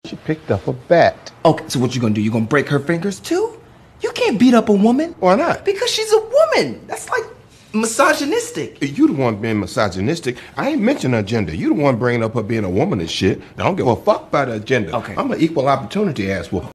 She picked up a bat. Okay, so what you gonna do? You gonna break her fingers too? You can't beat up a woman. Why not? Because she's a woman. That's like misogynistic. You the one being misogynistic. I ain't mention her gender. You the one bringing up her being a woman and shit. I don't give a fuck about her gender. Okay. I'm an equal opportunity ass whoop.